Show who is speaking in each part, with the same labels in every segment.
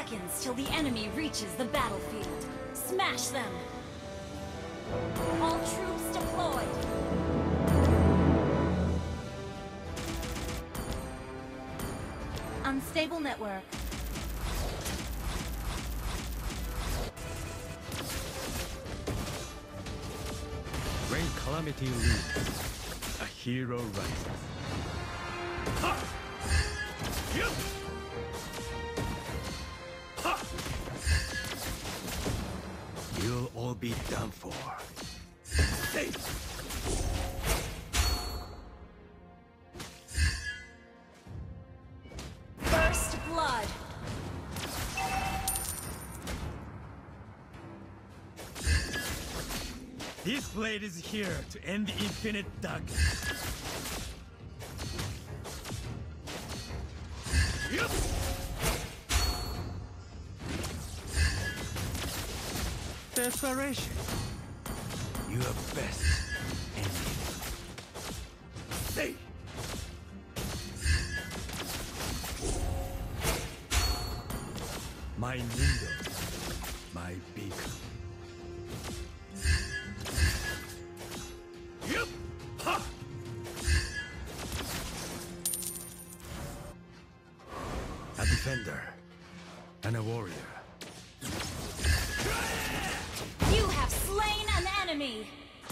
Speaker 1: seconds till the enemy reaches the battlefield. Smash them! All troops deployed! Unstable network.
Speaker 2: When calamity looms, a hero rises. Ha! Yup! Ha! You'll all be done for. Hey!
Speaker 1: First blood.
Speaker 2: This blade is here to end the infinite darkness. Yup! Desperation. Your best enemy. Hey! My window, my beacon. Yup! Ha! A defender and a warrior.
Speaker 1: You have slain an enemy!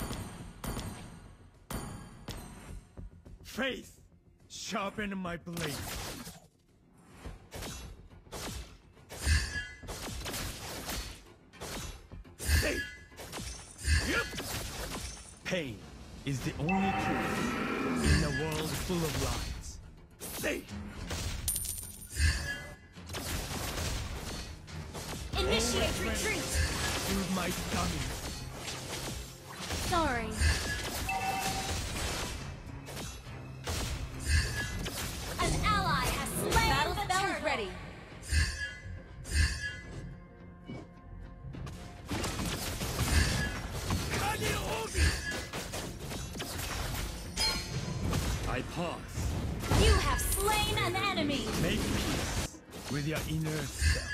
Speaker 2: Faith, sharpen my blade. Faith! Yup! Pain is the only truth in a world full of lies. Faith!
Speaker 1: Initiate retreat!
Speaker 2: Through my dummy.
Speaker 1: Sorry. An ally has slain
Speaker 3: Battle
Speaker 1: the
Speaker 3: spell is
Speaker 1: turtle.
Speaker 3: ready.
Speaker 2: I pause.
Speaker 1: You have slain an enemy!
Speaker 2: Make peace with your inner self.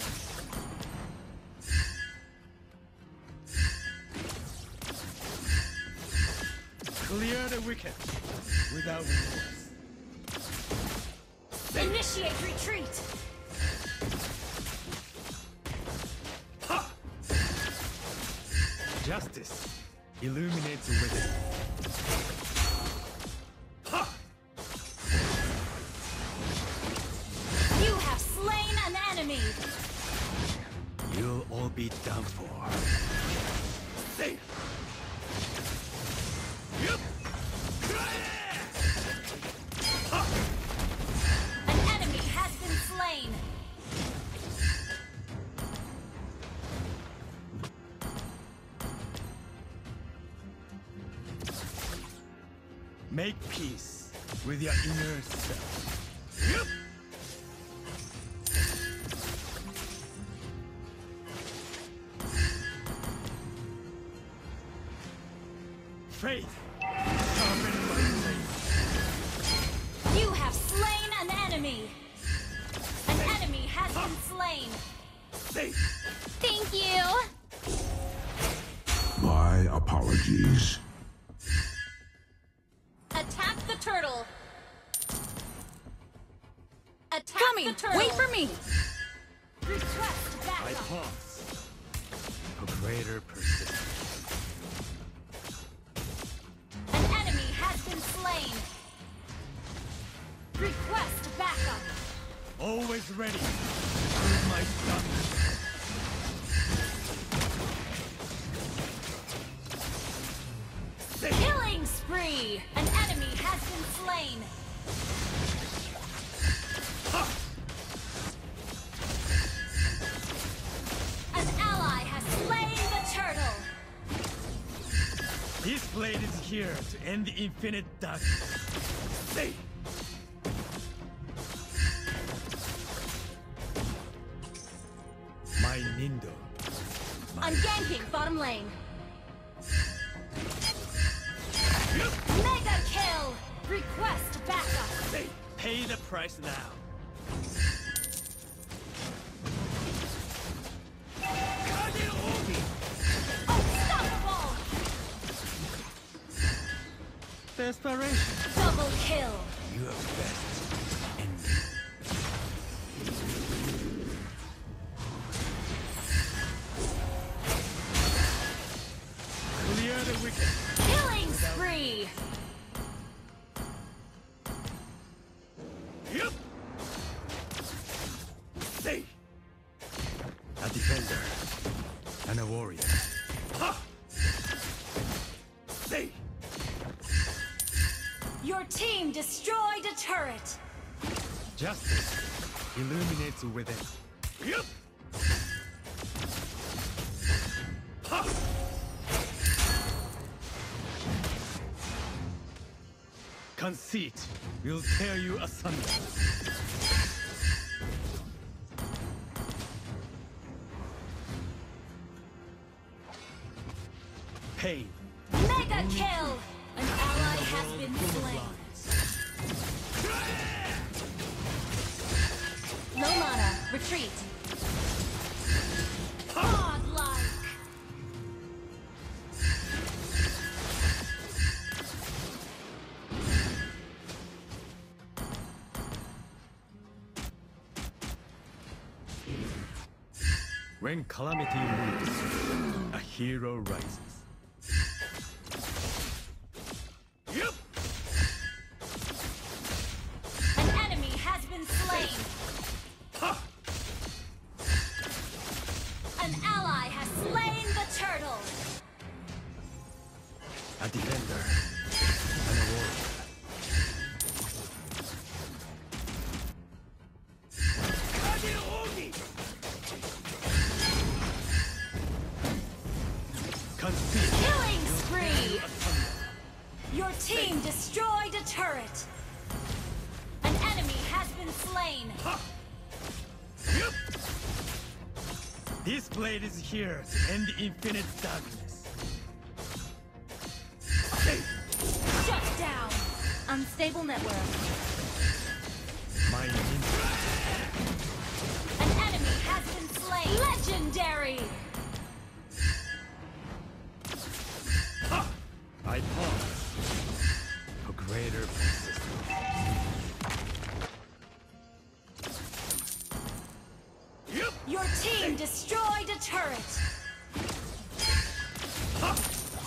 Speaker 2: Clear the wicked without remorse.
Speaker 1: Initiate retreat!
Speaker 2: Ha! Justice illuminates the wicked. Ha!
Speaker 1: You have slain an enemy!
Speaker 2: You'll all be done for. Safe! Yup! Ha!
Speaker 1: An enemy has been slain!
Speaker 2: Make peace with your inner self. Yup! Faith! Sharpen my blade.
Speaker 1: You have slain an enemy! An enemy has been slain!
Speaker 2: Faith!
Speaker 1: Thank you!
Speaker 4: My apologies.
Speaker 1: Attack the turtle! Attack
Speaker 3: Coming!
Speaker 1: the turtle!
Speaker 3: Wait for me!
Speaker 1: Request
Speaker 2: I
Speaker 1: backup!
Speaker 2: pause for greater persistence.
Speaker 1: An enemy has been slain! Request backup!
Speaker 2: Always ready. With my stomach.
Speaker 1: Killing spree! An enemy has been slain!
Speaker 2: Ha!
Speaker 1: An ally has slain the turtle!
Speaker 2: This blade is here to end the infinite darkness. Safe! My Nindo.
Speaker 1: I'm ganking bottom lane.
Speaker 2: Yup!
Speaker 1: Mega kill! Request backup!
Speaker 2: Safe! Pay the price now. Desperation.
Speaker 1: Double kill.
Speaker 2: Your best ending. Clear the wicked.
Speaker 1: Killing spree.
Speaker 2: Yep. Stay. A defender and a warrior. Ha! Stay.
Speaker 1: Your team destroyed a turret.
Speaker 2: Justice illuminates within. Yep. Ha! Conceit will tear you asunder. Pain.
Speaker 1: Mega kill. An ally has been
Speaker 2: Full of
Speaker 1: slain.
Speaker 2: lies.
Speaker 1: Low mana. Retreat. Godlike.
Speaker 2: When calamity moves, a hero rises. Yep.
Speaker 1: An enemy has been slain.
Speaker 2: Ha!
Speaker 1: An ally has slain the turtle.
Speaker 2: A defender and a warrior. Conceit.
Speaker 1: Killing spree. Your team destroyed a turret. An enemy has been slain.
Speaker 2: Ha! Yep. This blade is here to end infinite darkness. Hey,
Speaker 1: Shut down. Unstable network.
Speaker 2: my ninja.
Speaker 1: An enemy has been slain. Legendary.
Speaker 2: Ha! I pause for greater persistence. Yep.
Speaker 1: Your team destroyed a turret.
Speaker 2: Ha!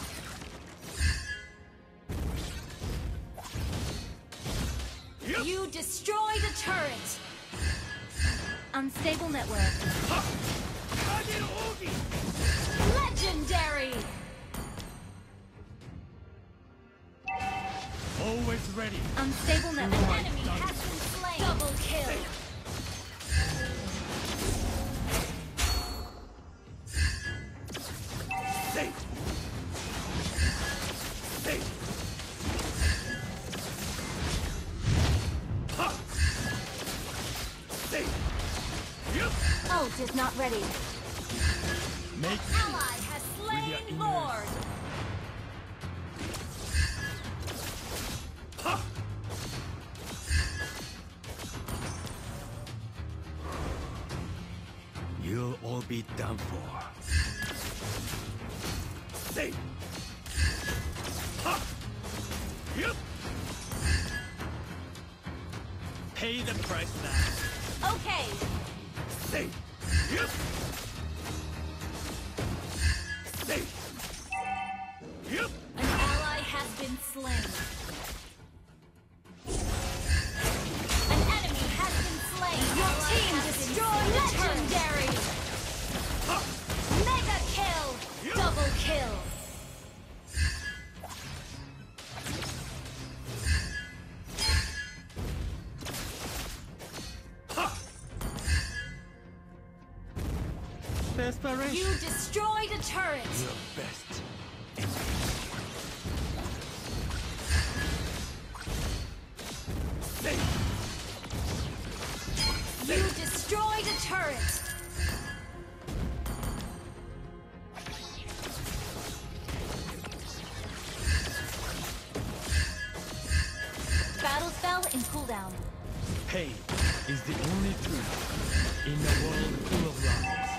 Speaker 2: Yep.
Speaker 1: You destroyed a turret. Unstable network.
Speaker 2: Ha! Hadouken!
Speaker 1: Legendary.
Speaker 2: Always ready.
Speaker 1: Unstable network. An enemy has been slain. Double kill.
Speaker 2: Stay. Stay. Ha! Stay. Yep.
Speaker 1: Ult is not ready.
Speaker 2: Make
Speaker 1: Ally has
Speaker 2: with your
Speaker 1: slain
Speaker 2: inner
Speaker 1: Lord.
Speaker 2: Ha! You'll all be done for. Stay. Ha! Yep. Pay the price now.
Speaker 1: Okay.
Speaker 2: Stay. Yep. Stay. Yep.
Speaker 1: An ally has been slain. An enemy has been slain. Your team destroyed. Legendary.
Speaker 2: Ha!
Speaker 1: Mega kill.
Speaker 2: Yep.
Speaker 1: Double kill.
Speaker 2: Ha! Desperation.
Speaker 1: You destroyed a turret.
Speaker 2: Your best. Stay.
Speaker 1: You destroyed a turret. Battle spell in cooldown.
Speaker 2: Pain is the only truth in a world full of lies.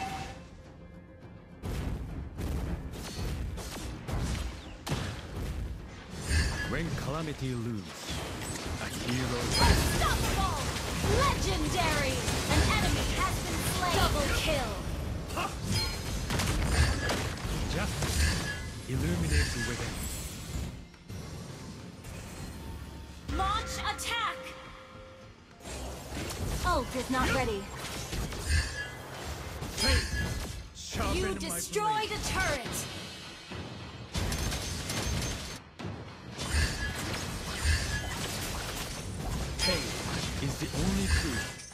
Speaker 2: When calamity looms, a hero
Speaker 1: Unstoppable! Legendary! An enemy has been slain! Double kill!
Speaker 2: justice illuminates within.
Speaker 1: Launch attack! Ult is not ready.
Speaker 2: Sharpen
Speaker 1: You
Speaker 2: my
Speaker 1: destroyed
Speaker 2: blade.
Speaker 1: a turret!
Speaker 2: Pain is the only truth.